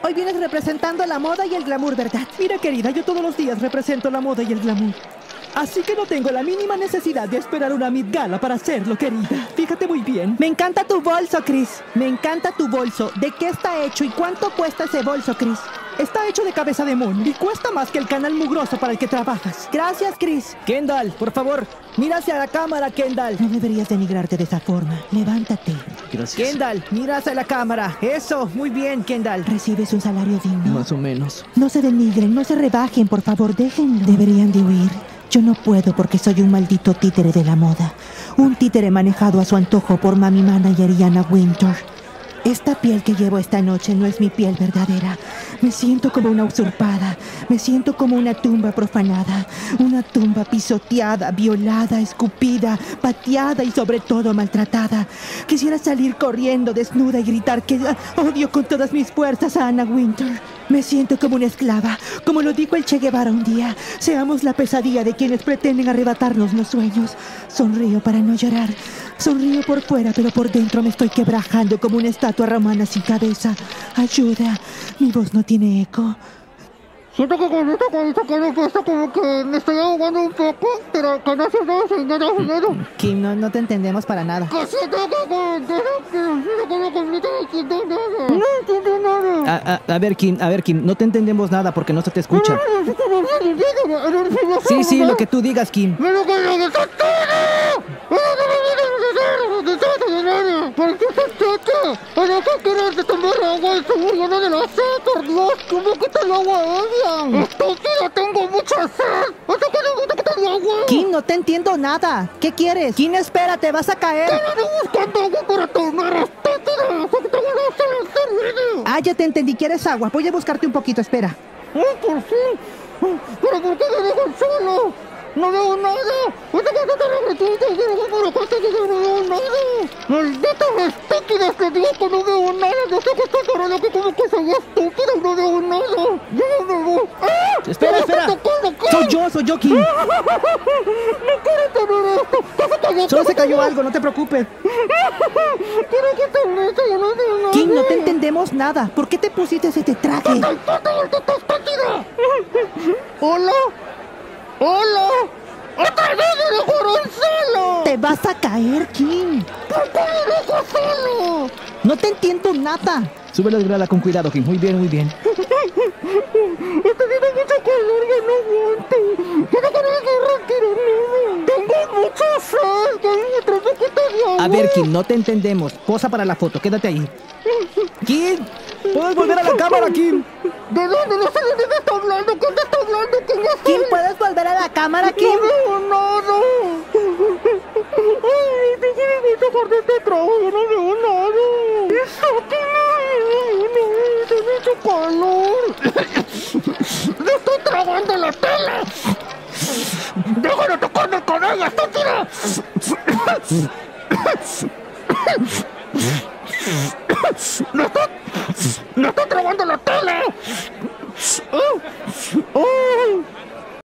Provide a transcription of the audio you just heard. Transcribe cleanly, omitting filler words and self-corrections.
Hoy vienes representando la moda y el glamour, ¿verdad? Mira, querida, yo todos los días represento la moda y el glamour. Así que no tengo la mínima necesidad de esperar una Met Gala para hacerlo, querida. Fíjate muy bien. Me encanta tu bolso, Chris. Me encanta tu bolso. ¿De qué está hecho y cuánto cuesta ese bolso, Chris? Está hecho de cabeza de mono y cuesta más que el canal mugroso para el que trabajas. Gracias, Chris. Kendall, por favor, mira hacia la cámara, Kendall. No deberías denigrarte de esa forma. Levántate. Gracias. Kendall, mira hacia la cámara. Eso, muy bien, Kendall. ¿Recibes un salario digno? Más o menos. No se denigren, no se rebajen, por favor, déjenlo. Deberían de huir. Yo no puedo porque soy un maldito títere de la moda. Un títere manejado a su antojo por Mami Manager y Anna Wintour. Esta piel que llevo esta noche no es mi piel verdadera. Me siento como una usurpada. Me siento como una tumba profanada. Una tumba pisoteada, violada, escupida, pateada y sobre todo maltratada. Quisiera salir corriendo desnuda y gritar que odio con todas mis fuerzas a Anna Wintour. Me siento como una esclava. Como lo dijo el Che Guevara un día, seamos la pesadilla de quienes pretenden arrebatarnos los sueños. Sonrío para no llorar. Sonrío por fuera, pero por dentro me estoy quebrajando como una estatua romana sin cabeza. Ayuda, mi voz no tiene eco. Siento que con esta cabeza como que me estoy ahogando un poco, pero que no se ve, señor. Kim, no te entendemos para nada. Que siento que no entiendo nada. A ver, Kim, no te entendemos nada porque no se te escucha. Sí, lo que tú digas, Kim. ¿Por qué se seca? ¿Para qué quieres de tomar agua? Estoy muriendo de la sed, por Dios. ¿Cómo quita el agua obvia? Estúpida, tengo mucha sed. ¿Hasta que no gusta quitar el agua? Kim, no te entiendo nada. ¿Qué quieres? Kim, espérate, vas a caer. Estoy buscando agua para tomar, estúpida. ¿Por qué tengo la sed? Ah, ya te entendí. ¿Quieres agua? Voy a buscarte un poquito, espera. ¡Ay, por fin! ¿Pero por qué me dejan solo? ¡No veo nada! ¡Esta cosa está repetida! ¡Yo no veo nada! ¡Malditos estúpidos que digo que no veo nada! ¡Yo sé que estoy para que como que soy estúpido y no veo nada! ¡Yo no veo! ¡Ah! Espera! Soy yo, Kim. ¡No quiero tener esto! ¿Qué se cayó? Solo se cayó algo, no te preocupes. ¡Quiero quitarme esto! ¡Yo no veo nada! Kim, no te entendemos nada. ¿Por qué te pusiste ese traje? ¡Estúpida! ¡Hola! ¡Hola! ¡Otra vez me dejaron solo! ¡Te vas a caer, Kim! ¿Por qué me dejas solo? No te entiendo nada. Sube la escalera con cuidado, Kim. Muy bien. Estoy viendo mucho calor, ya no aguanto. Ya no quiero retirarme. Tengo mucha sed. Ya hay otro poquito de agua. A ver, Kim, no te entendemos. Posa para la foto, quédate ahí. Kim, ¿puedes volver a la cámara, Kim? ¿De dónde? No sé de dónde está hablando. ¿Quién está hablando? ¿Quién es Kim, él? ¿puedes volver a la cámara, Kim? No veo nada. Ay, déjame sacar de este trago. Yo no veo nada. Eso, ¿qué? Hace mucho calor. ¡No estoy tragando la tela! ¡Deja de tocarme con ella, estúpida! ¡No estoy tragando la tela! ¡Oh!